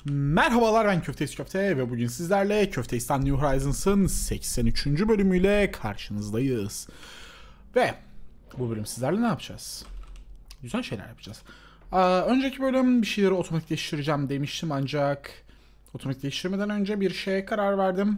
Merhabalar, ben Köfteist Köfte ve bugün sizlerle Köfteist'ten New Horizons'ın 83. bölümüyle karşınızdayız. Ve bu bölüm sizlerle ne yapacağız? Güzel şeyler yapacağız. Önceki bölüm bir şeyleri otomatikleştireceğim demiştim, ancak otomatikleştirmeden önce bir şeye karar verdim.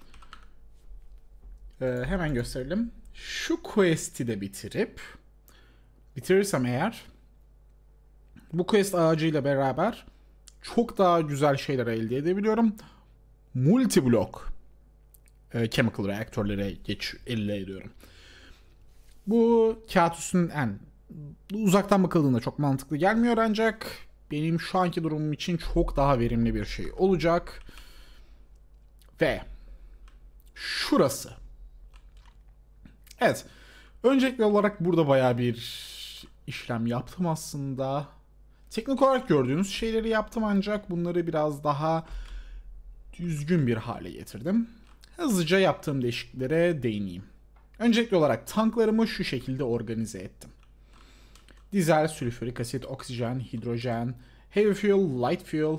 Hemen gösterelim. Şu quest'i de bitirirsem eğer, bu quest ağacıyla beraber çok daha güzel şeyler elde edebiliyorum. Multi-block chemical reaktörlere elde ediyorum. Bu kağıt üstünden uzaktan bakıldığında çok mantıklı gelmiyor, ancak benim şu anki durumum için çok daha verimli bir şey olacak. Ve şurası. Evet. Öncelikli olarak burada bayağı bir işlem yaptım aslında. Teknik olarak gördüğünüz şeyleri yaptım, ancak bunları biraz daha düzgün bir hale getirdim. Hızlıca yaptığım değişikliklere değineyim. Öncelikli olarak tanklarımı şu şekilde organize ettim. Dizel, sülfürik asit, oksijen, hidrojen, heavy fuel, light fuel,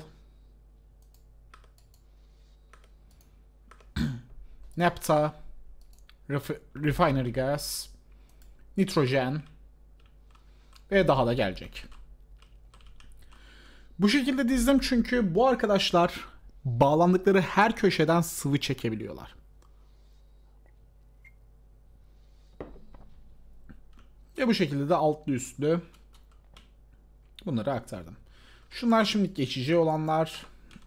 naphtha, refinery gas, nitrojen ve daha da gelecek. Bu şekilde dizdim çünkü bu arkadaşlar bağlandıkları her köşeden sıvı çekebiliyorlar. Ve bu şekilde de altlı üstlü bunları aktardım. Şunlar şimdi geçici olanlar.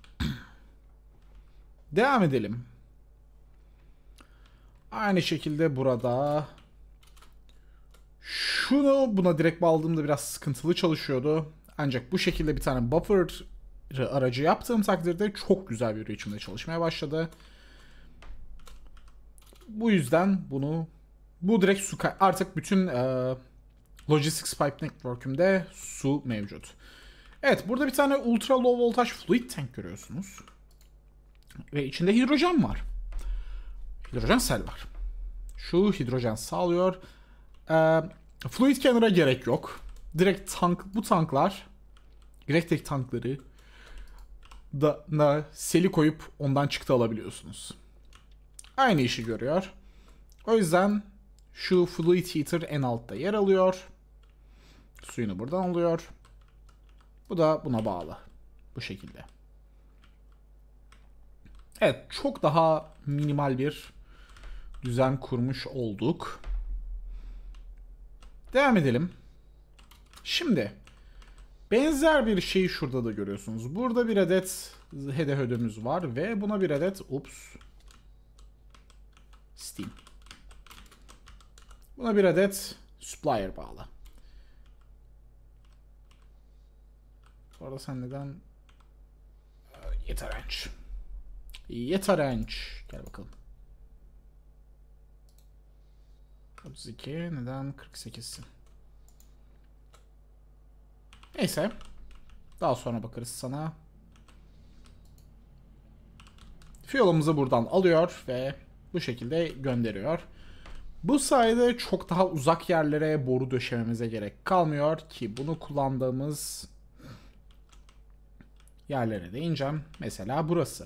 Devam edelim. Aynı şekilde burada şunu buna direkt bağladığımda biraz sıkıntılı çalışıyordu. Ancak bu şekilde bir tane buffer aracı yaptığım takdirde çok güzel bir biçimde çalışmaya başladı. Bu yüzden bu direkt su artık bütün Logistics Pipe Network'ümde su mevcut. Evet, burada bir tane ultra low voltage fluid tank görüyorsunuz. Ve içinde hidrojen var. Hidrojen sel var. Şu hidrojen sağlıyor. Fluid canner'a gerek yok. Direkt bu tanklar, Grektek tankları da seli koyup ondan çıktı alabiliyorsunuz. Aynı işi görüyor. O yüzden şu fluid heater en altta yer alıyor. Suyunu buradan alıyor. Bu da buna bağlı. Bu şekilde. Evet, çok daha minimal bir düzen kurmuş olduk. Devam edelim. Şimdi benzer bir şeyi şurada da görüyorsunuz. Burada bir adet HDHD'miz var ve buna bir adet Steam. Buna bir adet supplier bağlı. Bu arada sen neden yeterenç. Gel bakalım. 32 neden 48'sin? Neyse. Daha sonra bakarız sana. Fuel'ımızı buradan alıyor ve bu şekilde gönderiyor. Bu sayede çok daha uzak yerlere boru döşememize gerek kalmıyor ki bunu kullandığımız yerlere değineceğim. Mesela burası.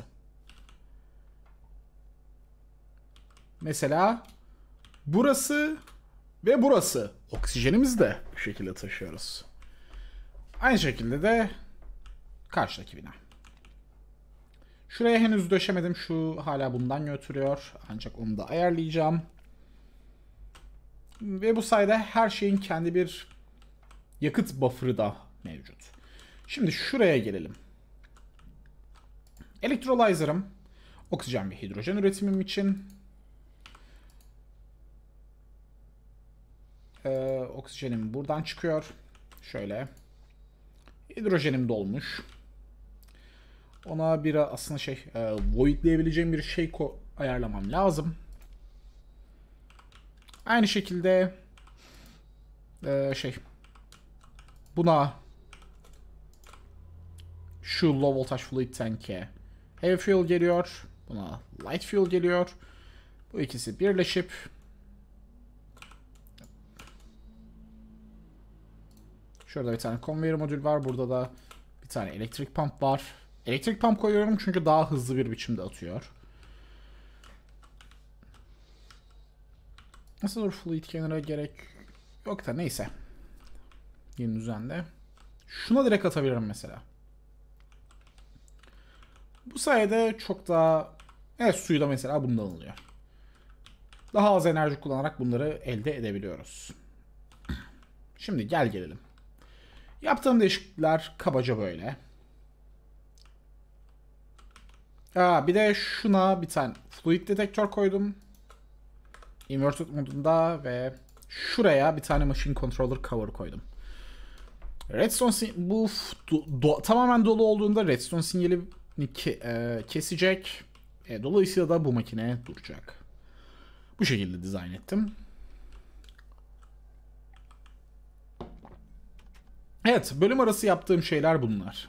Mesela burası ve burası. Oksijenimizi de bu şekilde taşıyoruz. Aynı şekilde de karşıdaki bina. Şuraya henüz döşemedim. Şu hala bundan götürüyor. Ancak onu da ayarlayacağım. Ve bu sayede her şeyin kendi bir yakıt buffer'ı da mevcut. Şimdi şuraya gelelim. Electrolyzer'ım oksijen ve hidrojen üretimim için. Oksijenim buradan çıkıyor. Şöyle. Hidrojenim dolmuş. Ona bir aslında voidleyebileceğim bir şey ayarlamam lazım. Aynı şekilde buna şu low voltage fluid tank'e heavy fuel geliyor. Buna light fuel geliyor. Bu ikisi birleşip şurada bir tane conveyor modül var. Burada da bir tane elektrik pump var. Elektrik pump koyuyorum çünkü daha hızlı bir biçimde atıyor. Nasıl olur, fluid kenara gerek yok da neyse. Yeni düzende. Şuna direkt atabilirim mesela. Bu sayede çok daha... Evet, suyu da mesela bundan alınıyor. Daha az enerji kullanarak bunları elde edebiliyoruz. Şimdi gel gelelim. Yaptığım değişiklikler kabaca böyle. Bir de şuna bir tane fluid detektör koydum. Inverted modunda ve şuraya bir tane machine controller cover koydum. Redstone bu tamamen dolu olduğunda redstone sinyali kesecek. Dolayısıyla da bu makine duracak. Bu şekilde dizayn ettim. Evet, bölüm arası yaptığım şeyler bunlar.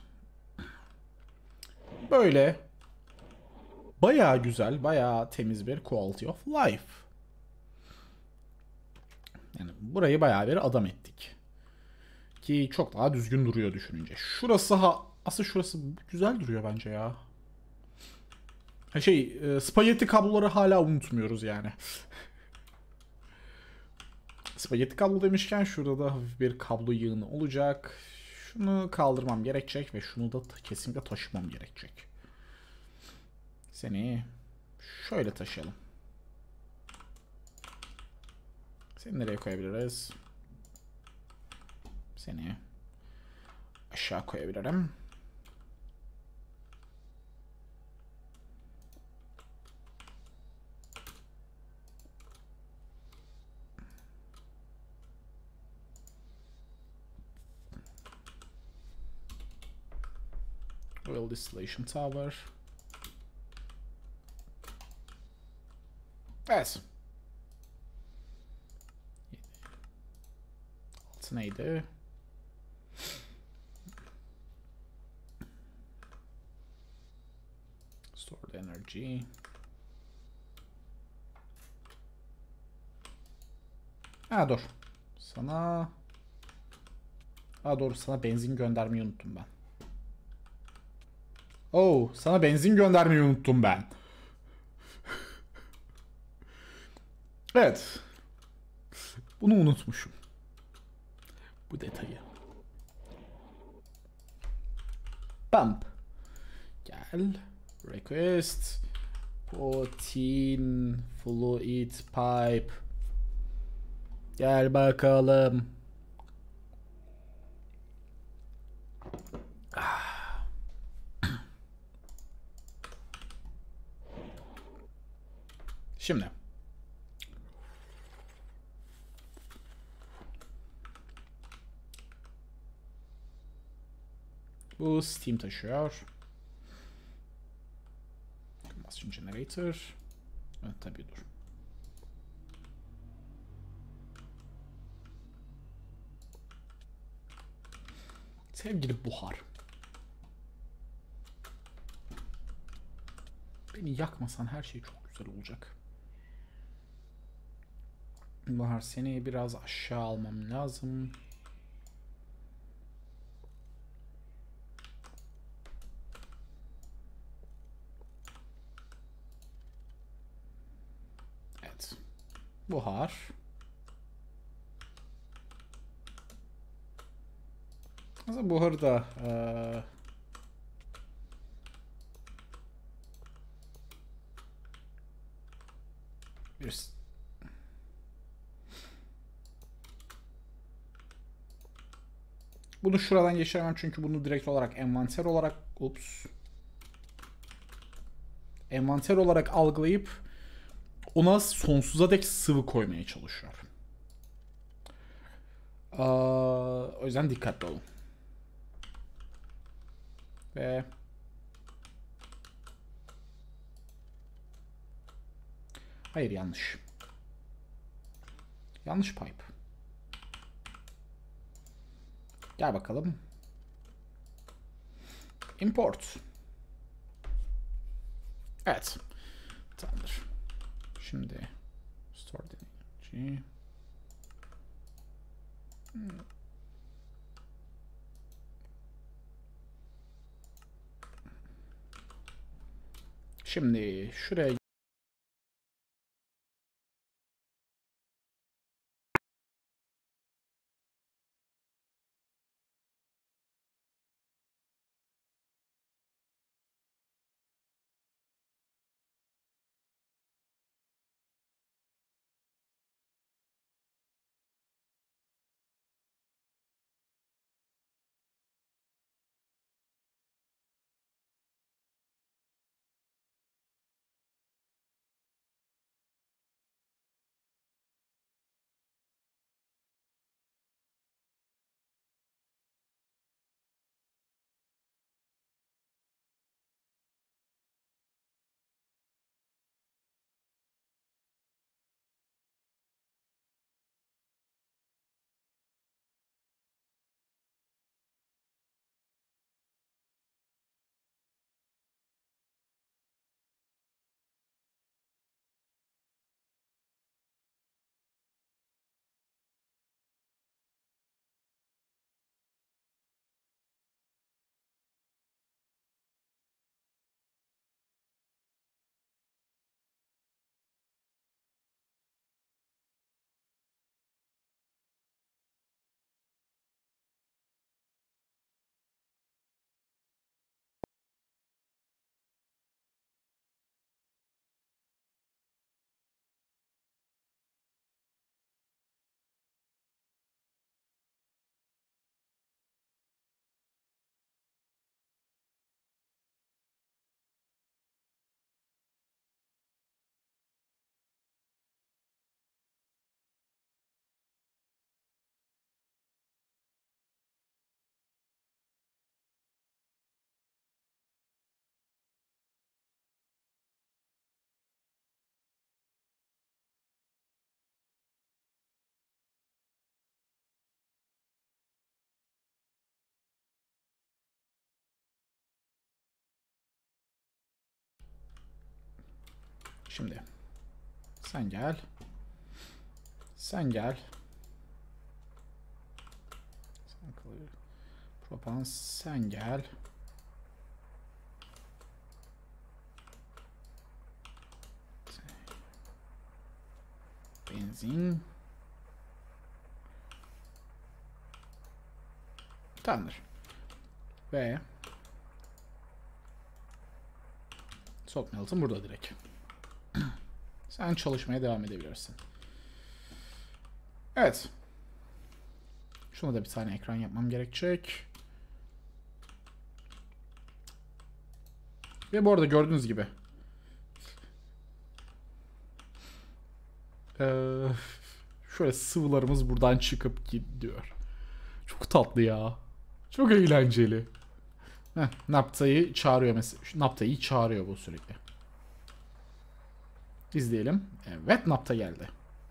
Böyle bayağı güzel, bayağı temiz bir quality of life. Yani burayı bayağı bir adam ettik. Ki çok daha düzgün duruyor düşününce. Şurası asıl şurası güzel duruyor bence ya. Spagetti kabloları hala unutmuyoruz yani. Spagetti kablo demişken şurada da hafif bir kablo yığını olacak. Şunu kaldırmam gerekecek ve şunu da kesinlikle taşımam gerekecek. Seni şöyle taşıyalım. Seni nereye koyabiliriz? Seni aşağı koyabilirim. Oil distillation tower. Evet. Altı neydi? Stored energy. Dur. Sana... doğru, sana benzin göndermeyi unuttum ben. Sana benzin göndermeyi unuttum ben. Evet. Bunu unutmuşum. Bu detayı. Bump. Gel. Request. Protein. Fluid pipe. Gel bakalım. Şimdi. Bu steam taşıyor. Combustion generator. Evet, tabii dur. Sevgili buhar. Beni yakmasan her şey çok güzel olacak. Buhar, seni biraz aşağı almam lazım. Evet. Buhar. Aslında buharı da bir bunu şuradan geçiremem çünkü bunu direkt olarak envanter olarak algılayıp ona sonsuza dek sıvı koymaya çalışıyor. O yüzden dikkatli olun. Ve hayır, yanlış. Yanlış pipe. Gel bakalım. Import. Evet. Tamamdır. Şimdi store energy. Şimdi şuraya şimdi sen gel. Sen gel. Propan sen gel. Benzin. Tamamdır. Ve salt melt'ın burada direkt. Sen çalışmaya devam edebilirsin. Evet. Şuna da bir tane ekran yapmam gerekecek. Ve bu arada gördüğünüz gibi şöyle sıvılarımız buradan çıkıp gidiyor. Çok tatlı ya. Çok eğlenceli. Napta'yı çağırıyor mesela. Napta'yı çağırıyor bu sürekli. İzleyelim. Evet, Napta geldi.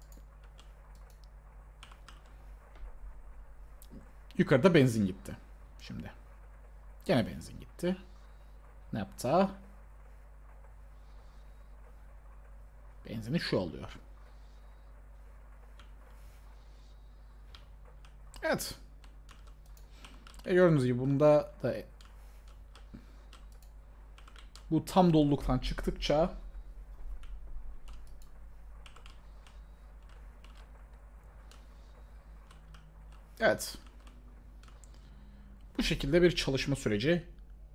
Yukarıda benzin gitti. Şimdi. Gene benzin gitti. Napta. Benzini şu oluyor. Evet. Gördüğünüz gibi bunda da bu tam doluluktan çıktıkça evet. Bu şekilde bir çalışma süreci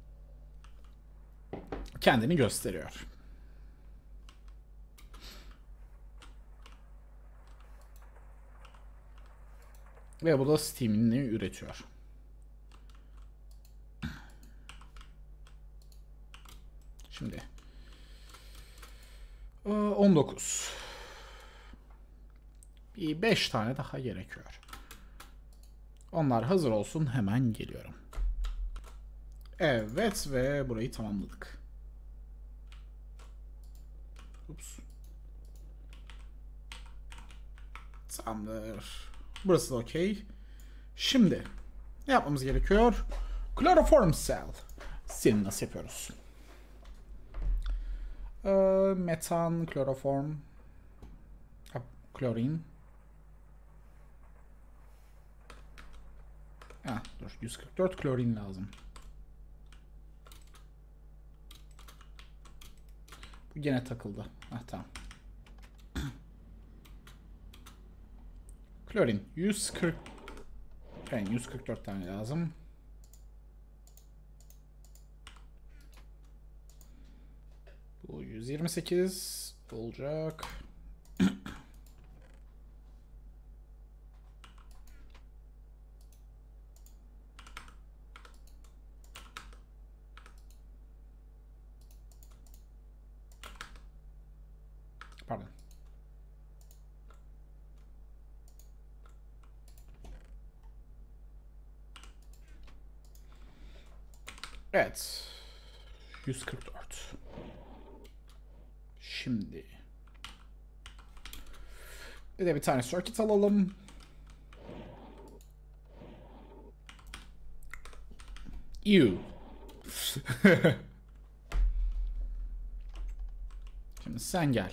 kendini gösteriyor. Ve bu da Steam'ini üretiyor. Şimdi 19. Bir 5 tane daha gerekiyor. Onlar hazır olsun, hemen geliyorum. Evet ve burayı tamamladık. Ups. Tamamdır. Burası da okey. Şimdi ne yapmamız gerekiyor? Chloroform cell. Seni nasıl yapıyoruz? Metan, kloroform, klorin. Dur, 144 klorin lazım. Gene takıldı. Hah, tamam. Klorin 140. Yani 144 tane lazım. Bu 128 olacak. Pardon. Evet. 144. Şimdi bir de bir tane circuit alalım. Ew. Şimdi sen gel.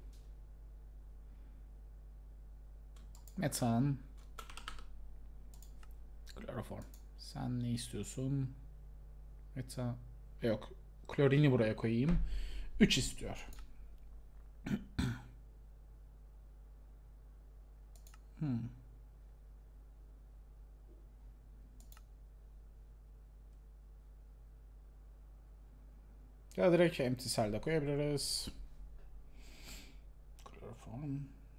Metan. Kloroform. Sen ne istiyorsun? Metan. Yok. Klorini buraya koyayım. 3 istiyor. Ya direkt empty cell'de koyabiliriz. Kloroform.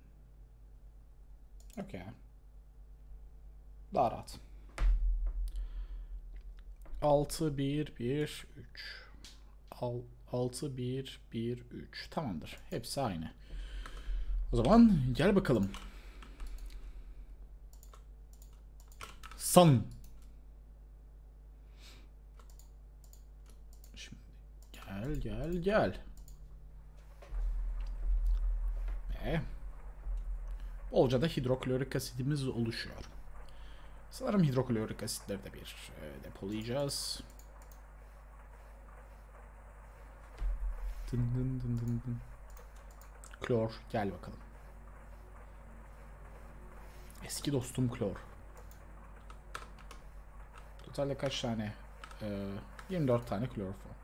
Okey. Daha rahat. 6 1 1 3. 6 1 1 3. Tamamdır. Hepsi aynı. O zaman gel bakalım. Sun. Şimdi gel. Ve bolca da hidroklorik asidimiz oluşuyor. Sanırım hidroklorik asitleri de bir depolayacağız. Dın. Klor gel bakalım. Eski dostum klor. Totalde kaç tane? 24 tane kloroform.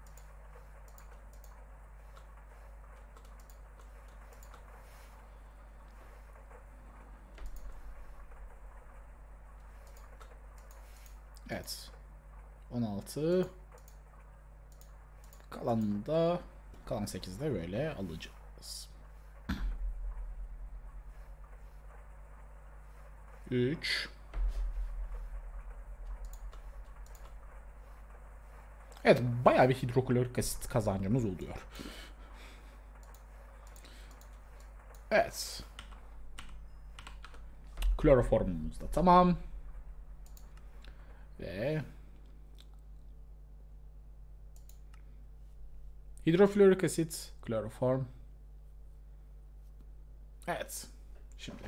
Evet. 16. Kalan 8'de böyle alacağız. 3. Evet, bayağı bir hidroklorik asit kazancımız oluyor. Evet. Kloroformumuz da tamam. Ve hidroflorik asit, kloroform. Evet. Şimdi.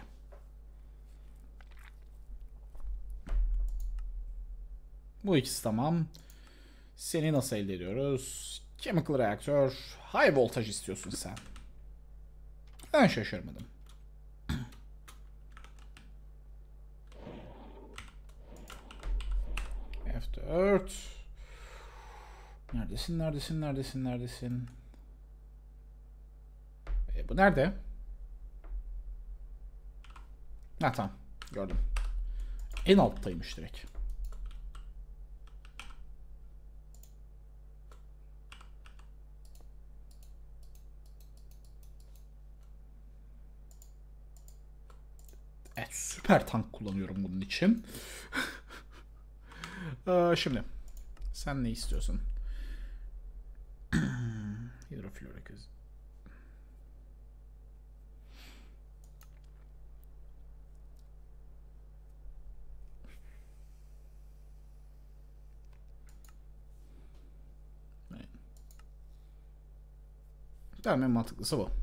Bu ikisi tamam. Seni nasıl elde ediyoruz? Chemical reaktör. High voltage istiyorsun sen. Ben şaşırmadım. F4. Neredesin? Bu nerede? Ha, tamam. Gördüm. En alttaymış direkt. Evet, süper tank kullanıyorum bunun için. Şimdi sen ne istiyorsun? Hidroflorik asit. Tamam, en mantıklısı bu.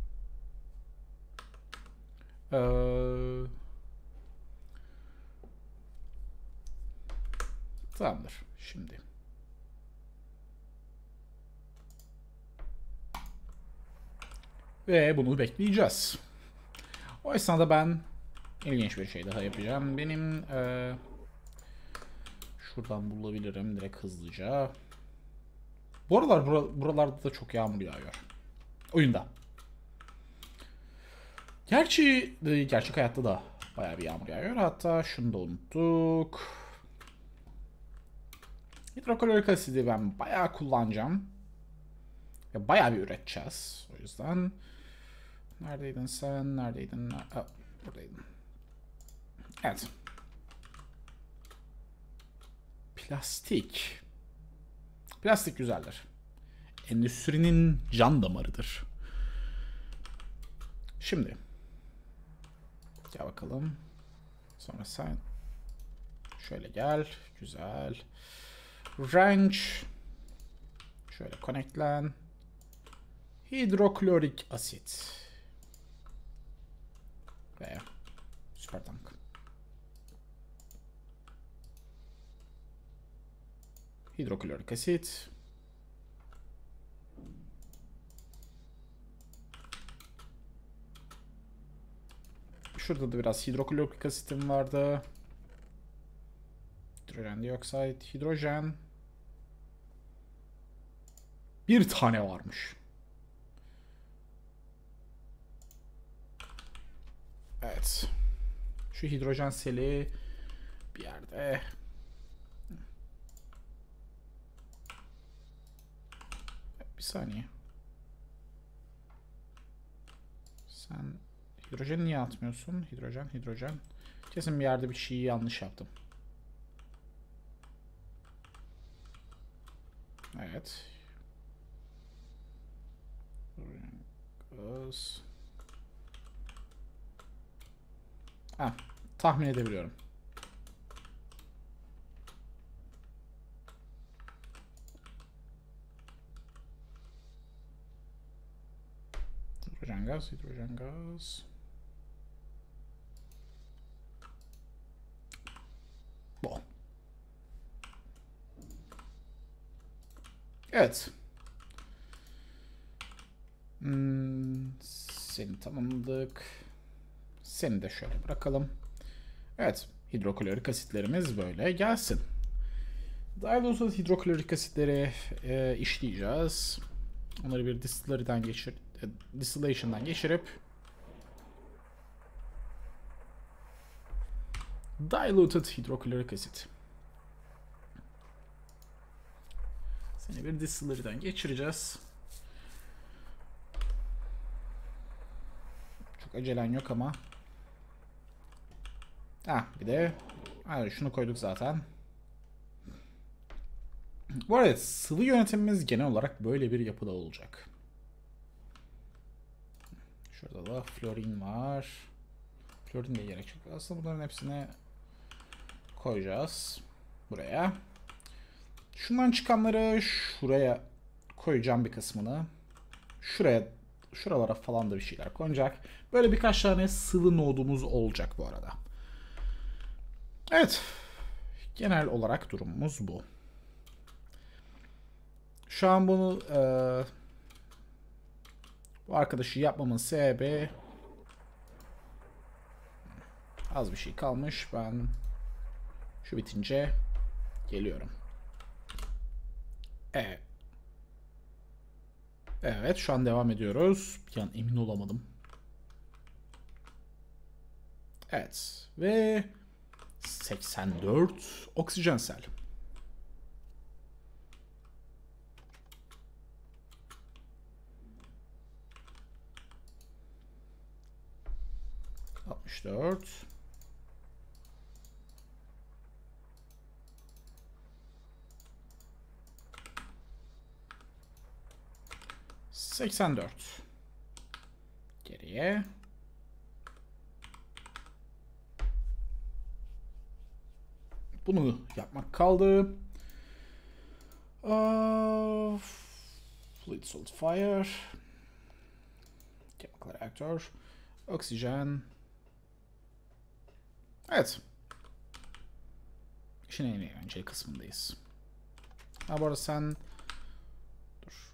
Tamamdır. Şimdi. Ve bunu bekleyeceğiz. O esnada ben ilginç bir şey daha yapacağım. Benim şuradan bulabilirim direkt hızlıca. Bu aralar buralarda da çok yağmur yağıyor. Oyunda. Gerçi gerçek hayatta da bayağı bir yağmur yağıyor. Hatta şunu da unuttuk. Hidroklorik asidi ben bayağı kullanacağım. Ve bayağı bir üreteceğiz. O yüzden... Neredeydin sen? Neredeydin? Aa, buradaydın. Evet. Plastik. Plastik güzeldir. Endüstrinin can damarıdır. Şimdi. Gel bakalım. Sonra sen. Şöyle gel. Güzel. Wrench. Şöyle connectlen. Hidroklorik asit. Ve süper tank. Hidroklorik asit. Şurada da biraz hidroklorik asitim vardı. Hidrojen dioksit, hidrojen. Bir tane varmış. Evet. Şu hidrojen seli bir yerde. Bir saniye. Sen hidrojeni niye atmıyorsun? Hidrojen. Kesin bir yerde bir şeyi yanlış yaptım. Evet. Gaz. Ha, tahmin edebiliyorum. Hidrojen gaz. Bu. Evet. Seni tamamladık. Seni de şöyle bırakalım. Evet. Hidroklorik asitlerimiz böyle gelsin. Diluted hidroklorik asitleri işleyeceğiz. Onları bir distillation'dan geçirip diluted hidroklorik asit. Seni bir distillary'den geçireceğiz. Çok acelen yok ama. Bir de şunu koyduk zaten. Bu arada sıvı yönetimimiz genel olarak böyle bir yapıda olacak. Şurada da florin var. Florin de gerek yok. Aslında bunların hepsini koyacağız. Buraya. Şundan çıkanları şuraya koyacağım bir kısmını. Şuralara falan da bir şeyler konacak. Böyle birkaç tane sıvı nodumuz olacak bu arada. Evet. Genel olarak durumumuz bu. Şu an bunu bu arkadaşı yapmamın sebebi az bir şey kalmış. Ben şu bitince geliyorum. Evet. Evet, şu an devam ediyoruz. Bir an emin olamadım. Evet. Ve 84 oksijen sel. ...64... 84. Geriye. Bunu yapmak kaldı. Fluid solidifier. Chemical reactor. Oksijen. Evet. İşin en eğlenceli kısmındayız. Bu arada sen... Dur.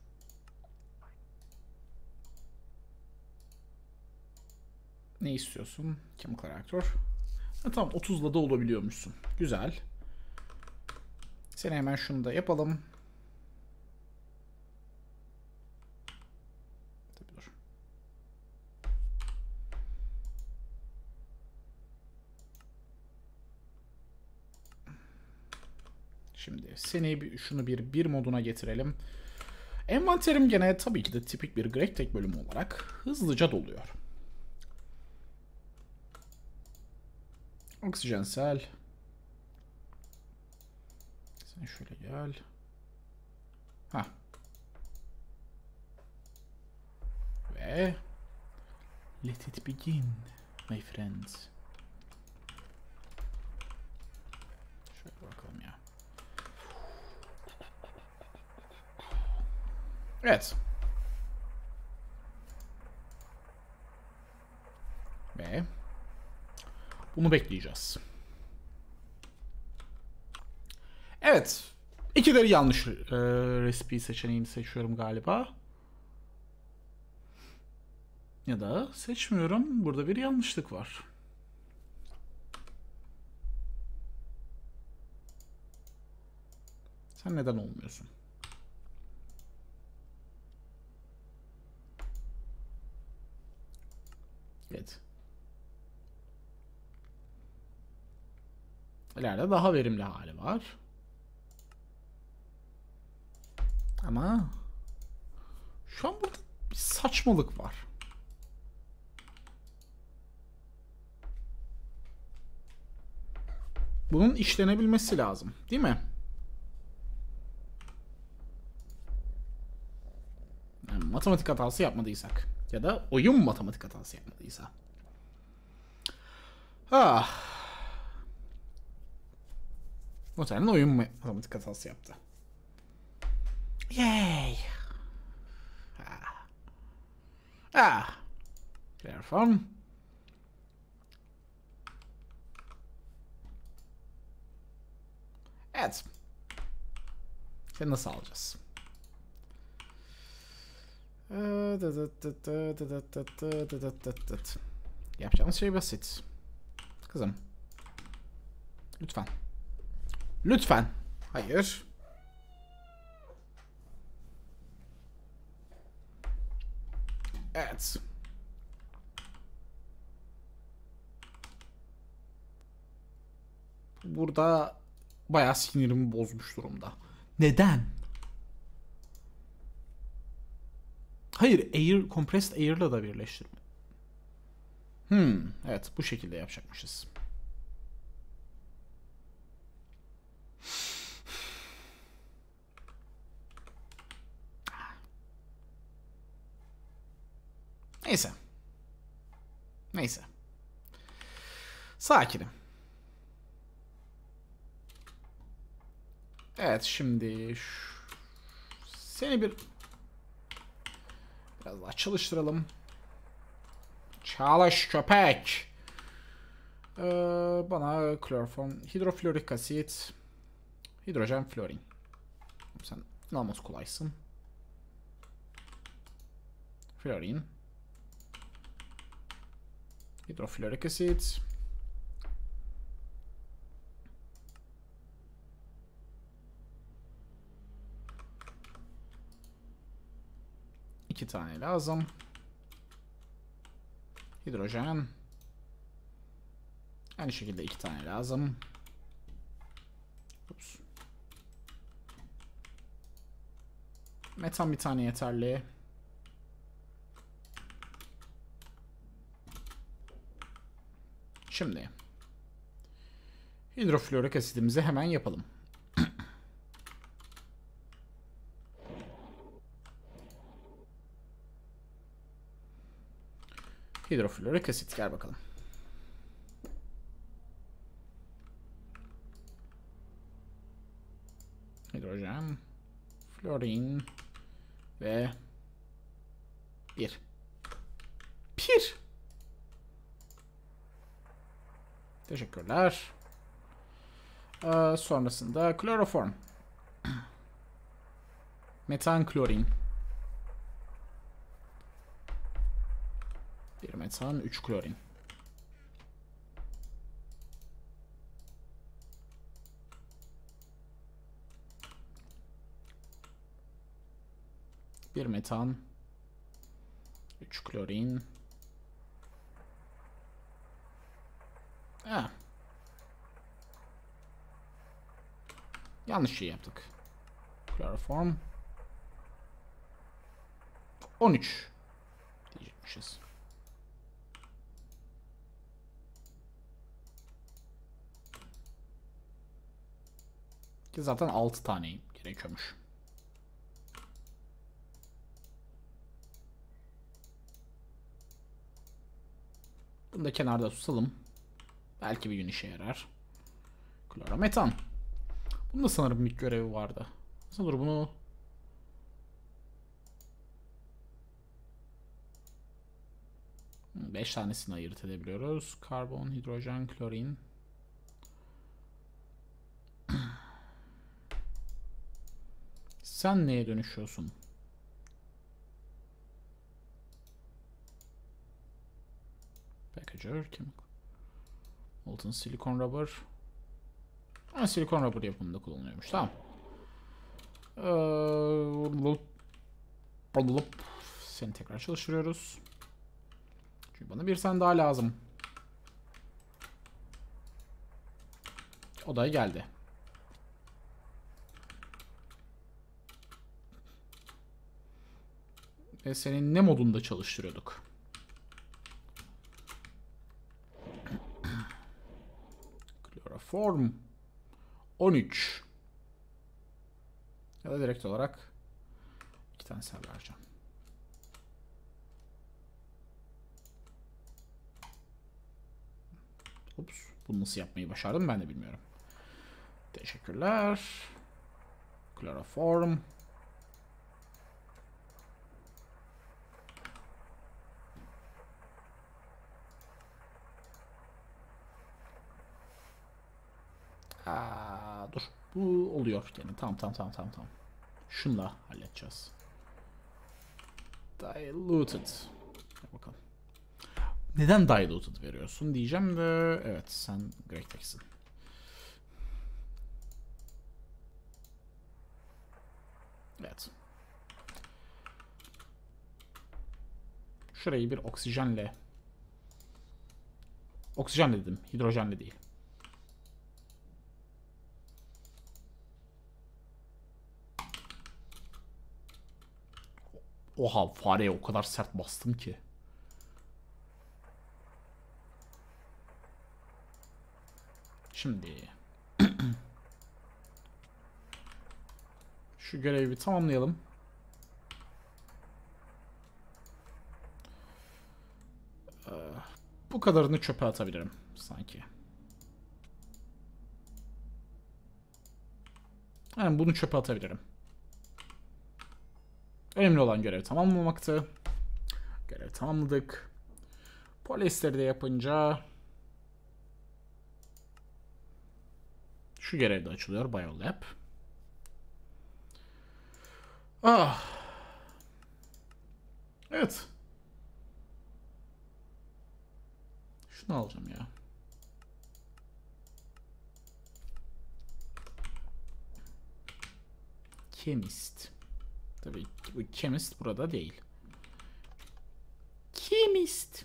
Ne istiyorsun? Chemical reactor. Tamam, 30'la da olabiliyormuşsun. Güzel. Seni hemen şunu da yapalım. Şimdi seni şunu bir moduna getirelim. Envanterim gene tabii ki de tipik bir Greg Tek bölümü olarak hızlıca doluyor. Oksijensel. Sen şöyle gel. Ha. Ve let it begin, my friends. Şöyle bakalım ya. Evet. Ve bunu bekleyeceğiz. Evet. İkileri yanlış recipe seçeneğini seçiyorum galiba. Ya da seçmiyorum. Burada bir yanlışlık var. Sen neden olmuyorsun? Evet. İleride daha verimli hali var. Ama şu an burada bir saçmalık var. Bunun işlenebilmesi lazım, değil mi? Yani matematik hatası yapmadıysak ya da oyun matematik hatası yapmadıysa. Ah. Muhtemelen oyun matematik hatası yaptı. Yay. Platform. Evet. Seni nasıl alacağız? Yapacağımız şey basit. Kızım. Lütfen. Lütfen. Hayır. Evet. Burada bayağı sinirimi bozmuş durumda. Neden? Hayır, compressed air'la da birleştirme. Evet, bu şekilde yapacakmışız. Neyse. Neyse. Sakinim. Evet, şimdi seni biraz daha çalıştıralım. Çalış köpek. Bana kloroform, hidroflorik asit, hidrojen florin. Sen inanılmaz kolaysın. Florin. Hidroflorik asit. İki tane lazım. Hidrojen. Aynı şekilde iki tane lazım. Ups. Metan bir tane yeterli. Şimdi hidroflorik asidimizi hemen yapalım. Hidroflorik asit gel bakalım. Hidrojen, florin ve bir. Teşekkürler. Sonrasında kloroform. Metan klorin. Bir metan, 3 klorin. Bir metan, 3 klorin. Yanlış şey yaptık. Chloroform. 13 diyecekmişiz. Ki zaten 6 tane gerekiyormuş. Bunu da kenarda tutalım. Belki bir gün işe yarar. Klorometan. Bunun da sanırım bir görevi vardı. Nasıl olur bunu? Beş tanesini ayırt edebiliyoruz. Karbon, hidrojen, klorin. Sen neye dönüşüyorsun? Packager, chemical. Molten silikon rubber. Ha, silikon rubber yapımında kullanılıyormuş. Tamam. Seni tekrar çalıştırıyoruz. Çünkü bana bir tane daha lazım. O da geldi. Ve senin ne modunda çalıştırıyorduk? Chloroform 13. Ya da direkt olarak 2 tane sel vereceğim. Ups, bunu nasıl yapmayı başardım ben de bilmiyorum. Teşekkürler. Chloroform. Dur. Bu oluyor gene. Tamam. Şunla halledeceğiz. Diluted. Bakalım. Neden diluted veriyorsun diyeceğim de evet sen Great Tex'in. Evet. Şurayı bir oksijenle dedim. Hidrojenle değil. Oha, fareye o kadar sert bastım ki. Şimdi şu görevi bir tamamlayalım. Bu kadarını çöpe atabilirim sanki. Yani bunu çöpe atabilirim. Önemli olan görev tamamlamaktı. Görev tamamladık. Polyesteri de yapınca şu görev de açılıyor. Biolab. Evet. Şunu alacağım ya. Chemist. Tabii bu chemist burada değil. Chemist.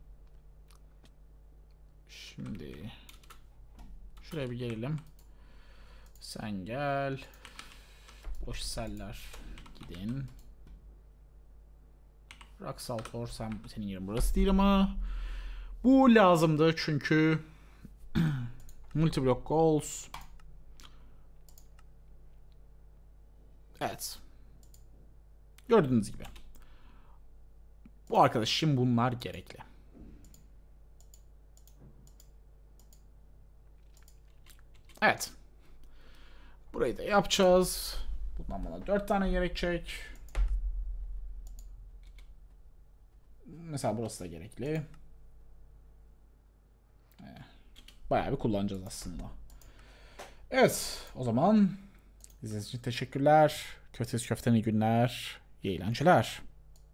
Şimdi şuraya bir gelelim. Sen gel. Boş seller gidin. Rock Saltor, senin yerin burası değil ama bu lazımdı çünkü multi-block goals. Evet. Gördüğünüz gibi. Bu arkadaş için bunlar gerekli. Evet. Burayı da yapacağız. Bundan bana 4 tane gerekecek. Mesela burası da gerekli. Bayağı bir kullanacağız aslında. Evet. O zaman izlediğiniz için teşekkürler. Köfteniz köfteni günler. İyi eğlenceler.